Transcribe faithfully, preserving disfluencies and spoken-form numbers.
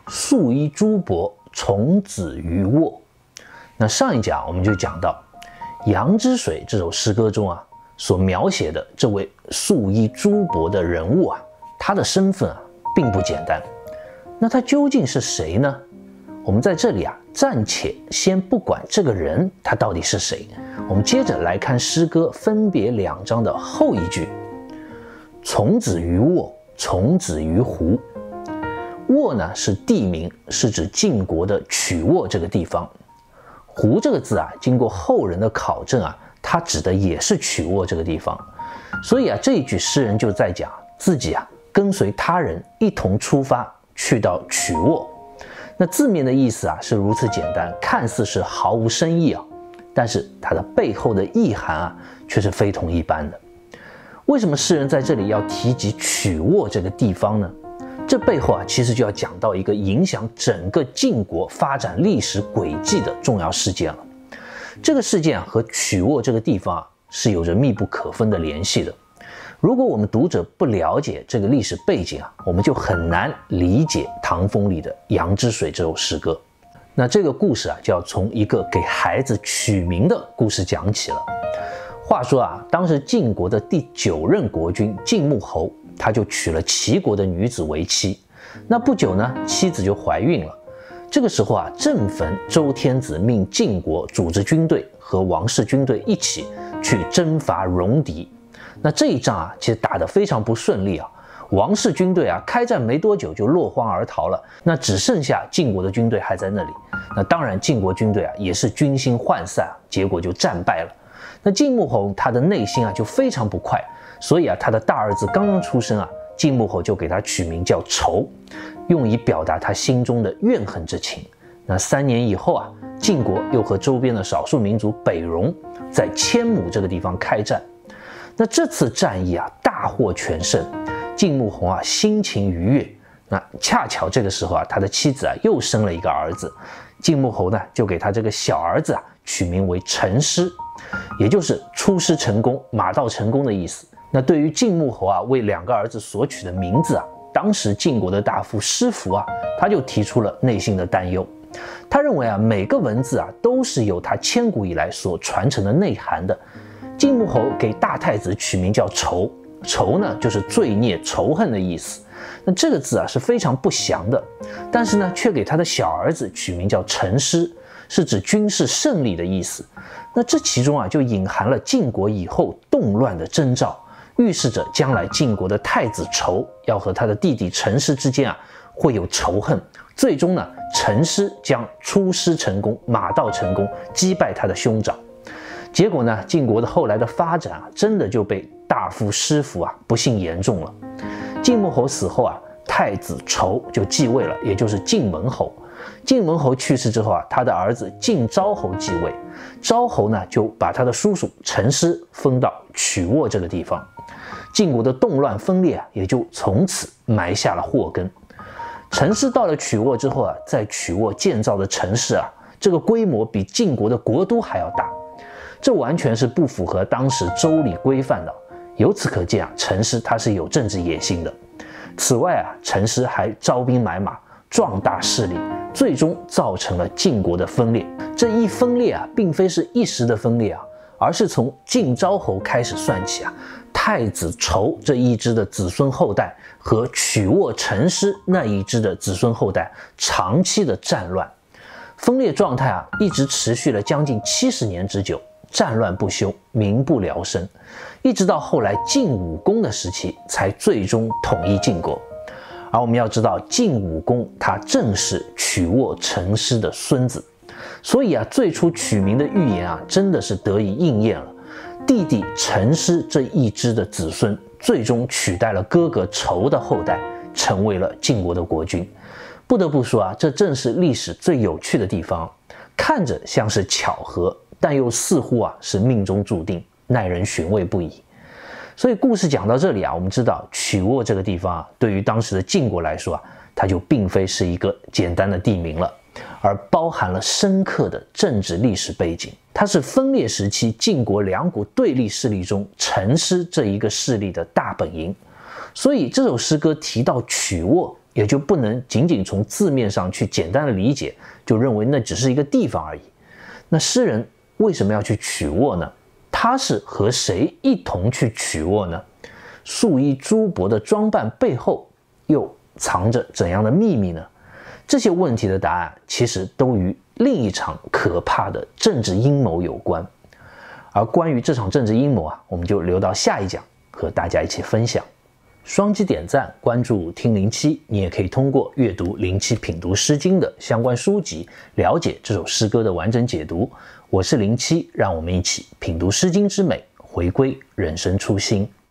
素衣朱伯，从子于沃。那上一讲我们就讲到《杨之水》这首诗歌中啊，所描写的这位素衣朱伯的人物啊，他的身份啊并不简单。那他究竟是谁呢？我们在这里啊暂且先不管这个人他到底是谁，我们接着来看诗歌分别两章的后一句：从子于沃，从子于胡。沃呢是地名，是指晋国的曲沃这个地方。胡这个字啊，经过后人的考证啊，它指的也是曲沃这个地方。所以啊，这一句诗人就在讲自己啊跟随他人一同出发，去到曲沃。那字面的意思啊是如此简单，看似是毫无深意啊，但是它的背后的意涵啊却是非同一般的。为什么诗人在这里要提及曲沃这个地方呢？这背后啊，其实就要讲到一个影响整个晋国发展历史轨迹的重要事件了。这个事件啊，和曲沃这个地方啊，是有着密不可分的联系的。如果我们读者不了解这个历史背景啊，我们就很难理解唐风里的《杨之水》这首诗歌。那这个故事啊，就要从一个给孩子取名的故事讲起了。话说啊，当时晋国的第九任国君晋穆侯，他就娶了齐国的女子为妻。那不久呢，妻子就怀孕了。这个时候啊，正逢周天子命晋国组织军队和王室军队一起去征伐戎狄。那这一仗啊，其实打得非常不顺利啊。王室军队啊，开战没多久就落荒而逃了。那只剩下晋国的军队还在那里。那当然，晋国军队啊也是军心涣散，结果就战败了。那晋穆侯他的内心啊就非常不快，所以啊，他的大儿子刚刚出生啊，晋穆侯就给他取名叫仇，用以表达他心中的怨恨之情。那三年以后啊，晋国又和周边的少数民族北戎在千亩这个地方开战。那这次战役啊，大获全胜，晋穆侯啊心情愉悦。那恰巧这个时候啊，他的妻子啊又生了一个儿子，晋穆侯呢就给他这个小儿子啊取名为成师，也就是出师成功、马到成功的意思。那对于晋穆侯啊为两个儿子所取的名字啊，当时晋国的大夫师服啊，他就提出了内心的担忧。他认为啊，每个文字啊都是有他千古以来所传承的内涵的。晋穆侯给大太子取名叫仇，仇呢就是罪孽、仇恨的意思。那这个字啊是非常不祥的，但是呢，却给他的小儿子取名叫成师，是指军事胜利的意思。那这其中啊，就隐含了晋国以后动乱的征兆，预示着将来晋国的太子仇要和他的弟弟成师之间啊会有仇恨，最终呢，成师将出师成功、马到成功，击败他的兄长。结果呢，晋国的后来的发展啊，真的就被大夫师服啊不幸言中了。晋穆侯死后啊，太子仇就继位了，也就是晋文侯。晋文侯去世之后啊，他的儿子晋昭侯继位。昭侯呢，就把他的叔叔成师封到曲沃这个地方。晋国的动乱分裂啊，也就从此埋下了祸根。成师到了曲沃之后啊，在曲沃建造的城市啊，这个规模比晋国的国都还要大，这完全是不符合当时周礼规范的。由此可见啊，成师他是有政治野心的。此外啊，成师还招兵买马，壮大势力，最终造成了晋国的分裂。这一分裂啊，并非是一时的分裂啊，而是从晋昭侯开始算起啊，太子仇这一支的子孙后代和曲沃成师那一支的子孙后代长期的战乱，分裂状态啊，一直持续了将近七十年之久。战乱不休，民不聊生，一直到后来晋武公的时期才最终统一晋国。而我们要知道，晋武公他正是曲沃成师的孙子，所以啊，最初取名的预言啊，真的是得以应验了。弟弟成师这一支的子孙，最终取代了哥哥仇的后代，成为了晋国的国君。不得不说啊，这正是历史最有趣的地方，看着像是巧合，但又似乎啊是命中注定，耐人寻味不已。所以故事讲到这里啊，我们知道曲沃这个地方啊，对于当时的晋国来说啊，它就并非是一个简单的地名了，而包含了深刻的政治历史背景。它是分裂时期晋国两股对立势力中成师这一个势力的大本营。所以这首诗歌提到曲沃， 也就不能仅仅从字面上去简单的理解，就认为那只是一个地方而已。那诗人为什么要去曲沃呢？他是和谁一同去曲沃呢？素衣朱帛的装扮背后又藏着怎样的秘密呢？这些问题的答案其实都与另一场可怕的政治阴谋有关。而关于这场政治阴谋啊，我们就留到下一讲和大家一起分享。双击点赞，关注听零七，你也可以通过阅读零七品读诗经的相关书籍，了解这首诗歌的完整解读。我是零七，让我们一起品读诗经之美，回归人生初心。